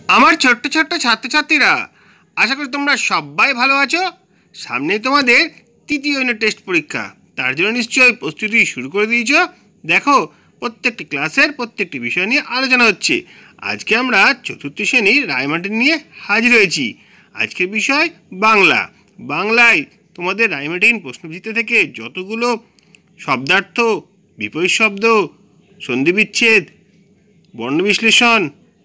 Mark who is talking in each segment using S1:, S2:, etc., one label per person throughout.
S1: আমার ছোট্ট ছোট্ট ছাত্রছাত্রীরা, আশা করি তোমরা সবাই ভালো আছো। সামনেই তোমাদের তৃতীয় ইউনিট টেস্ট পরীক্ষা, তার জন্য নিশ্চয়ই প্রস্তুতি শুরু করে দিয়েছো। দেখো, প্রত্যেকটি ক্লাসের প্রত্যেকটি বিষয় নিয়ে আলোচনা হচ্ছে। আজকে আমরা চতুর্থ শ্রেণীর রায়মার্টিন নিয়ে হাজির হয়েছি। আজকের বিষয় বাংলা। বাংলায় তোমাদের রায়মার্টিন প্রশ্নবিচিত্র থেকে যতগুলো শব্দার্থ, বিপরীত শব্দ, সন্ধিবিচ্ছেদ, বর্ণবিশ্লেষণ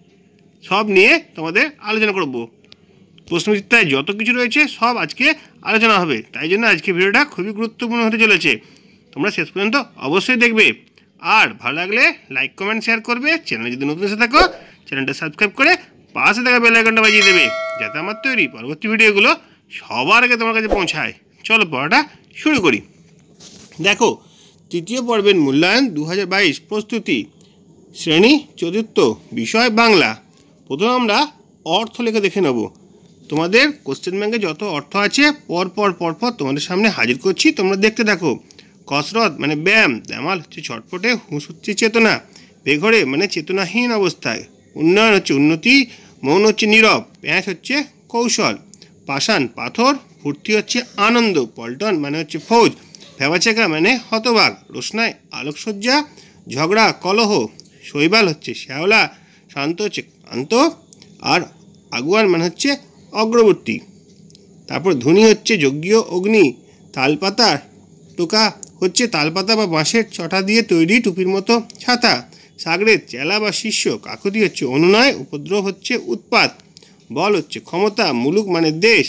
S1: সব নিয়ে তোমাদের আলোচনা করব। প্রশ্নবিচিত্রায় যত কিছু রয়েছে সব আজকে আলোচনা হবে, তাই জন্য আজকে ভিডিওটা খুবই গুরুত্বপূর্ণ হতে চলেছে। তোমরা শেষ পর্যন্ত অবশ্যই দেখবে, আর ভালো লাগলে লাইক কমেন্ট শেয়ার করবে। চ্যানেলে যদি নতুন এসে থাকো, চ্যানেলটা সাবস্ক্রাইব করে পাশে থাকা বেল আইকনটা বাজিয়ে দেবে, যাতে আমার তৈরি পরবর্তী ভিডিওগুলো সবার আগে তোমার কাছে পৌঁছায়। চলো পড়াটা শুরু করি। দেখো, তৃতীয় পর্বের মূল্যায়ন 2022 প্রস্তুতি, শ্রেণী চতুর্থ, বিষয় বাংলা। প্রথমে আমরা অর্থ লেখা দেখে নেব। তোমাদের কোশ্চেন ব্যাংকে যত অর্থ আছে পরপর তোমাদের সামনে হাজির করছি, তোমরা দেখতে থাকো। কসরত মানে ব্যায়াম, দ্যামাল হচ্ছে ছটফটে, হুঁশ হচ্ছে চেতনা, বেঘরে মানে চেতনাহীন অবস্থায়, উন্নয়ন হচ্ছে উন্নতি, মৌন হচ্ছে নীরব, প্যাঁচ হচ্ছে কৌশল, পাষাণ পাথর, ফুর্তি হচ্ছে আনন্দ, পল্টন মানে হচ্ছে ফৌজ, ভেবাচেকা মানে হতবাক, রোশনায় আলোকসজ্জা, ঝগড়া কলহ, শৈবাল হচ্ছে শ্যাওলা, শান্ত হচ্ছে কান্ত, আর আগুয়ান মানে হচ্ছে অগ্রবর্তী। তারপর ধ্বনি হচ্ছে যজ্ঞীয় অগ্নি, তালপাতা টোকা হচ্ছে তালপাতা বা বাঁশের চটা দিয়ে তৈরি টুপির মতো ছাতা, সাগরের চেলা বা শিষ্য, কাকুতি হচ্ছে অনুনয়, উপদ্রব হচ্ছে উৎপাত, বল হচ্ছে ক্ষমতা, মুলুক মানে দেশ,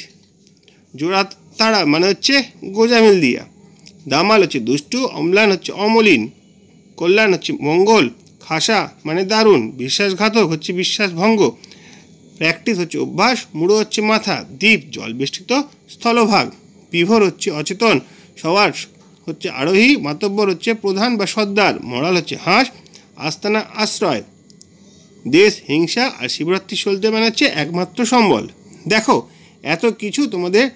S1: জোড়াতাড়া মানে হচ্ছে গোজামিল দিয়া, দামাল হচ্ছে দুষ্টু, অম্লান হচ্ছে অমলিন, কল্যাণ হচ্ছে মঙ্গল, খাসা মানে দারুণ, বিশ্বাসঘাতক হচ্ছে বিশ্বাসভঙ্গ, প্র্যাকটিস হচ্ছে অভ্যাস, মুড়ো হচ্ছে মাথা, দ্বীপ জল বেষ্টিত স্থলভাগ, বিভোর হচ্ছে অচেতন, সবার হচ্ছে আরোহী, মাতব্বর হচ্ছে প্রধান বা সর্দার, মরাল হচ্ছে হাঁস, আস্তানা আশ্রয়, দেশ হিংসা, আর শিবরাত্রি চলতে মানে হচ্ছে একমাত্র সম্বল। দেখো, এত কিছু তোমাদের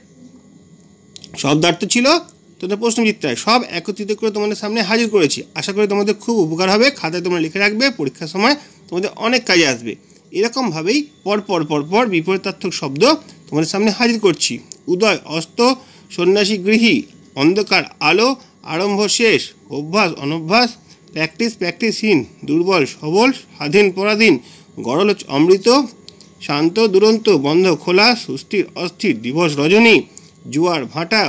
S1: শব্দার্থ ছিল তোমাদের প্রশ্নচিত্রায়, সব একত্রিত করে তোমাদের সামনে হাজির করেছি। আশা করি তোমাদের খুব উপকার হবে। খাতায় তোমরা লিখে রাখবে, পরীক্ষার সময় তোমাদের অনেক কাজে আসবে। এরকমভাবেই পরপর বিপরীতার্থক শব্দ তোমাদের সামনে হাজির করছি। উদয় অস্ত, সন্ন্যাসী গৃহী, অন্ধকার আলো, আরম্ভ শেষ, অভ্যাস অনভ্যাস, প্র্যাকটিসহীন, দুর্বল সবল, স্বাধীন পরাধীন, গরল হচ্ছে অমৃত, শান্ত দুরন্ত, বন্ধ খোলা, সুস্থির অস্থির, দিবস রজনী, জোয়ার ভাটা,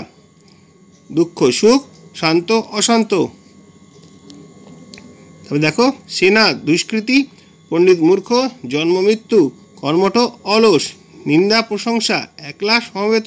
S1: দুঃখ সুখ, শান্ত অশান্ত। তবে দেখো, সেনা দুষ্কৃতি, পণ্ডিত মূর্খ, জন্ম মৃত্যু, কর্মঠ অলস, নিন্দা প্রশংসা, একলা সমবেত,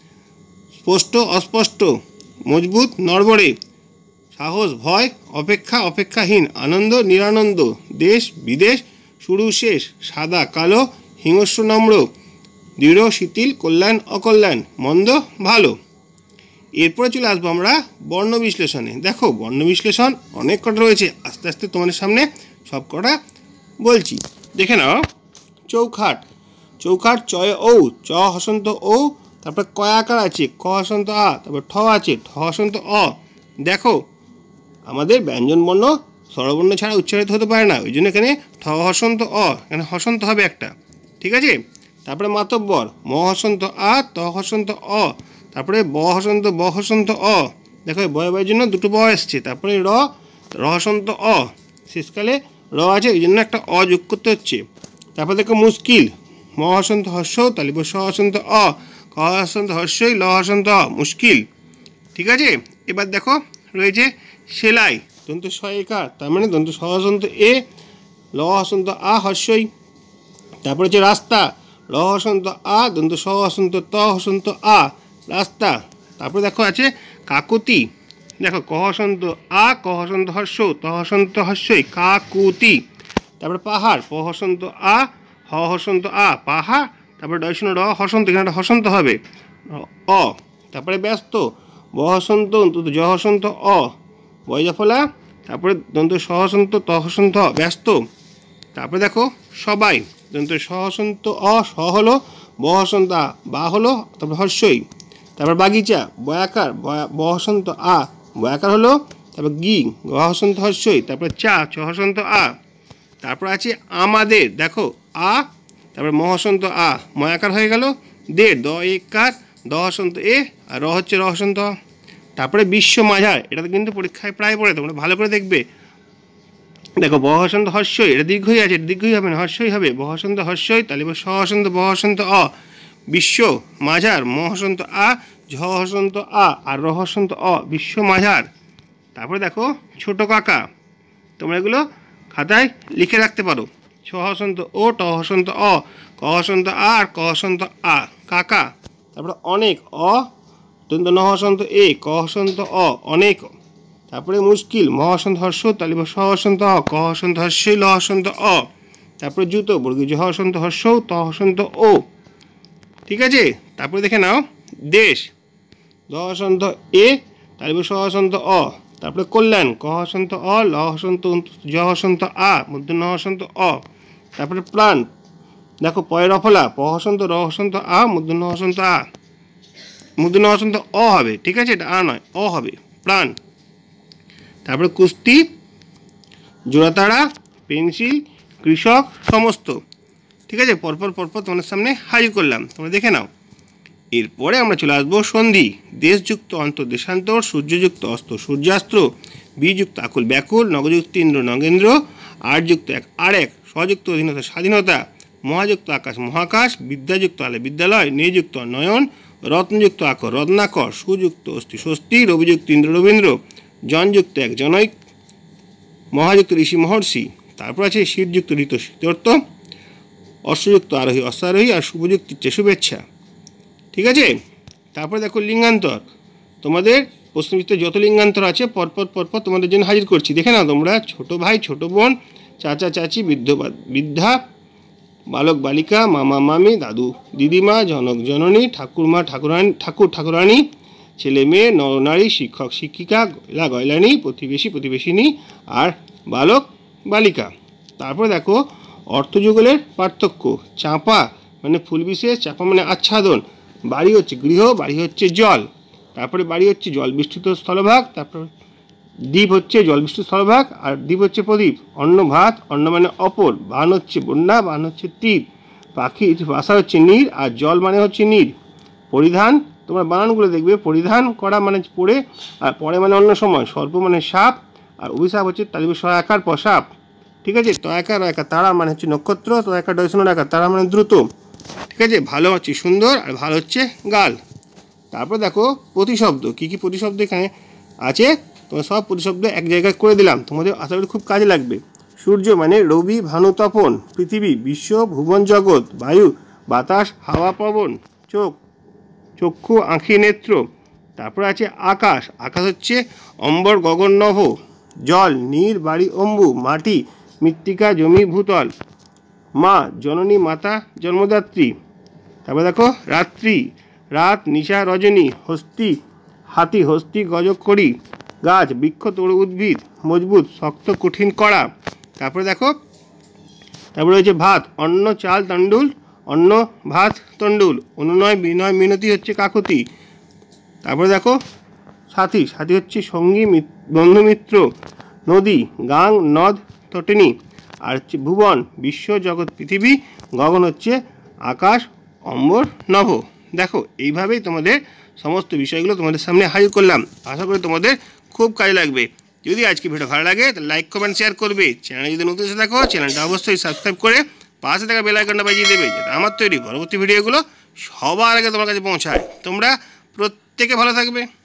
S1: স্পষ্ট অস্পষ্ট, মজবুত নড়বড়ে, সাহস ভয়, অপেক্ষা অপেক্ষাহীন, আনন্দ নিরানন্দ, দেশ বিদেশ, শুরু শেষ, সাদা কালো, হিংস্র নম্র, দৃঢ় শিথিল, কল্যাণ অকল্যাণ, মন্দ ভালো। এরপরে চলে আসবো আমরা বর্ণ বিশ্লেষণে। দেখো, বর্ণ বিশ্লেষণ অনেক কটা রয়েছে, আস্তে আস্তে তোমাদের সামনে সব কটা বলছি, দেখে নাও। চৌখাট, চৌখাট চয় ঔ, চ হসন্ত ঔ, তারপরে কয়াকার আছে, ক হসন্ত আ, তারপর ঠ আছে, ঠ হসন্ত অ। দেখো, আমাদের ব্যঞ্জন বর্ণ স্বরবর্ণ ছাড়া উচ্চারিত হতে পারে না, ওই জন্য এখানে ঠ হসন্ত অ, এখানে হসন্ত হবে একটা, ঠিক আছে। তারপরে মাতব্বর, ম হসন্ত আ, ত হসন্ত অ, তারপরে ব হসন্ত অ। দেখো, বয়ের জন্য দুটো ব এসছে। তারপরে র হসন্ত অ, শেষকালে র আছে, ওই জন্য একটা অ যোগ করতে হচ্ছে। তারপর দেখো মুশকিল, ম হসন্ত হর্ষ, তালিব স হসন্ত অ, ক হসন্ত হর্ষই, ল হসন্ত অ, মুশকিল, ঠিক আছে। এবার দেখো রয়েছে সেলাই, দন্ত সয়িকার, তার মানে দন্ত স হসন্ত এ, ল হসন্ত আ হর্ষই। তারপরে হচ্ছে রাস্তা, র হসন্ত আ, দন্ত স হসন্ত ত হসন্ত আ, রাস্তা। তারপরে দেখো আছে কাকুতি, দেখো ক হসন্ত আ, ক হসন্ত হর্ষ, ত হসন্ত হর্ষই, কাকুতি। তারপরে পাহাড়, প হসন্ত আ, হ হসন্ত আ, পাহা। তারপরে ডয়শন র হসন্ত, এখানে একটা হসন্ত হবে অ। তারপরে ব্যস্ত, ব হসন্ত জ হসন্ত অ, বয়জাফলা। তারপরে দন্ত স হসন্ত ত হসন্ত ব্যস্ত। তারপরে দেখো সবাই, দন্ত স হসন্ত অ, স হলো, ব হসন্ত আ, বা হলো, তারপরে হর্ষই। তারপর বাগিচা, বয়াকার, ব হসন্ত আ, বয়াকার হলো, তারপর গি, গ হসন্ত হর্ষই, তারপরে চা, চ হসন্ত আ। তারপর আছে আমাদের, দেখো আ, তারপরে ম হসন্ত আ ময়াকার হয়ে গেল, দে দ একার, দ হসন্ত এ, আর র হচ্ছে র হসন্ত অ। তারপরে বিশ্ব মাঝার, এটা তো কিন্তু পরীক্ষায় প্রায় পড়ে, তোমরা ভালো করে দেখবে। দেখো ব হসন্ত হর্ষই, এটা দীর্ঘই আছে, এটা দীর্ঘই হবে না, হর্ষই হবে। ব হসন্ত হর্ষই, তাহলে স হসন্ত ব হসন্ত অ, বিশ্ব মাঝার, ম হসন্ত আ, ঝ হসন্ত আ, আর র হসন্ত অ, বিশ্ব মাঝার। তারপরে দেখো ছোট কাকা, তোমরা এগুলো খাতায় লিখে রাখতে পারো। ছ হসন্ত ও, ট হসন্ত অ, ক হসন্ত আ, আর ক হসন্ত আ, কাকা। তারপরে অনেক, অ দন্ত ন হসন্ত এ, ক হসন্ত অ, অনেক। তারপরে মুশকিল, ম হসন্ত হর্ষ, তাহলে স হসন্ত অ, ক হসন্ত হর্ষই, ল হসন্ত অ। তারপরে জুতো, বর্গীয় জ হসন্ত হর্ষ, ত হসন্ত ও। ঠিক আছে, তারপরে দেখে নাও দেশ, দ হসন্ত এ, তারপরে স হসন্ত অ। তারপরে কল্যাণ, ক হসন্ত অ, ল হসন্ত জ হসন্ত আ, মধ্য ন হসন্ত অ। তারপরে প্রাণ, দেখো পয়ের অফলা, প হসন্ত র হসন্ত আ, মধ্য ন হসন্ত আ, মধ্য ন হসন্ত অ হবে। ঠিক আছে, এটা আ নয়, অ হবে, প্রাণ। তারপরে কুস্তি, জোড়াতাড়া, পেন্সিল, কৃষক, সমস্ত। ঠিক আছে, পরপর পরপর তোমাদের সামনে হাজির করলাম, তোমরা দেখে নাও। এরপরে আমরা চলে আসবো সন্ধি, দেশযুক্ত অন্তর্দেশান্তর, সূর্যযুক্ত অস্ত সূর্যাস্ত, বিযুক্ত আকুল ব্যাকুল, নগযুক্ত ইন্দ্র নগেন্দ্র, আরযুক্ত এক আর এক, স্বযুক্ত অধীনতা স্বাধীনতা, মহাযুক্ত আকাশ মহাকাশ, বিদ্যাযুক্ত আলে বিদ্যালয়, নিযুক্ত নয়ন, রত্নযুক্ত আকর রত্নাকর, সুযুক্ত অস্থি স্বস্তি, রবিযুক্ত ইন্দ্র রবীন্দ্র, জনযুক্ত এক জনৈক, মহাযুক্ত ঋষি মহর্ষি। তারপর আছে শীতযুক্ত ঋত শীতর্থ, অশ্বযুক্ত আরোহী অশ্বারোহী, আর শুভযুক্ত ইচ্ছে শুভেচ্ছা। ঠিক আছে, তারপরে দেখো লিঙ্গান্তর, তোমাদের প্রশ্নবিতে যত লিঙ্গান্তর আছে পরপর পরপর তোমাদের জন্য হাজির করছি, দেখে নাও তোমরা। ছোট ভাই ছোট বোন, চাচা চাচি, বৃদ্ধ বৃদ্ধা, বালক বালিকা, মামা মামি, দাদু দিদিমা, জনক জননী, ঠাকুরমা ঠাকুরানী, ঠাকুর ঠাকুরানী, ছেলে মেয়ে, নরনারী, শিক্ষক শিক্ষিকা, গয়লা গয়লানী, প্রতিবেশী প্রতিবেশিনী, আর বালক বালিকা। তারপরে দেখো অর্থযুগলের পার্থক্য, চাঁপা মানে ফুল বিশেষ, চাপা মানে আচ্ছাদন, বাড়ি হচ্ছে গৃহ, বাড়ি হচ্ছে জল, তারপরে বাড়ি হচ্ছে জল বিস্তৃত স্থলভাগ, তারপর দ্বীপ হচ্ছে জল বিস্তৃত স্থলভাগ, আর দ্বীপ হচ্ছে প্রদীপ। অন্ন ভাত, অন্ন মানে অপর, বান হচ্ছে বন্যা, বান হচ্ছে তীর, পাখির ভাষা হচ্ছে নীর, আর জল মানে হচ্ছে নীর। পরিধান, তোমরা বানানগুলো দেখবে, পরিধান করা মানে পরে, আর পরে মানে অন্য সময়, সর্প মানে সাপ, আর অভিশাপ হচ্ছে তালিবে সয়াকার পসাপ। ঠিক আছে, তয়াকার রয়াকার তারা মানে হচ্ছে নক্ষত্র, তয়াকার ডয়সন রাকার তারা মানে দ্রুত। ঠিক আছে, ভালো হচ্ছে সুন্দর, আর ভালো হচ্ছে গাল। তারপর দেখো প্রতিশব্দ, কী কী প্রতিশব্দ এখানে আছে, তোমার সব প্রতিশব্দ এক জায়গায় করে দিলাম, তোমাদের আশা করি খুব কাজে লাগবে। সূর্য মানে রবি ভানু তপন, পৃথিবী বিশ্ব ভুবন জগৎ, বায়ু বাতাস হাওয়া পবন, চোখ চক্ষু আঁখি নেত্র। তারপর আছে আকাশ, আকাশ হচ্ছে অম্বর গগন নভ, জল নীর বাড়ি অম্বু, মাটি মৃত্তিকা জমি ভূতল, মা জননী মাতা জন্মদাত্রী। তারপর দেখো রাত্রি, রাত নিশা রজনী, হস্তি হাতি হস্তি গজক করি, গাছ বৃক্ষ তরু উদ্ভিদ, মজবুত শক্ত কঠিন কড়া। তারপরে দেখো, তারপরে হচ্ছে ভাত, অন্ন চাল তণ্ডুল, অন্ন ভাত তণ্ডুল, অনুনয় বিনয় মিনতি হচ্ছে কাকুতি। তারপরে দেখো সাথী, সাথী হচ্ছে সঙ্গী বন্ধুমিত্র, নদী গাং নদ তটিনী, আর হচ্ছে ভুবন বিশ্ব জগৎ পৃথিবী, গগন হচ্ছে আকাশ অম্বর নভ। দেখো এইভাবেই তোমাদের সমস্ত বিষয়গুলো তোমাদের সামনে হাজির করলাম, আশা করি তোমাদের খুব কাজে লাগবে। যদি আজকে ভিডিও ভালো লাগে তাহলে লাইক কমেন্ট শেয়ার করবে, চ্যানেলে যদি নতুন এসে থাকো চ্যানেলটা অবশ্যই সাবস্ক্রাইব করে পাশে থাকা বেল আইকনটা বাজিয়ে দেবে, যাতে আমার তৈরি পরবর্তী ভিডিওগুলো সবার আগে তোমার কাছে পৌঁছায়। তোমরা প্রত্যেকে ভালো থাকবে।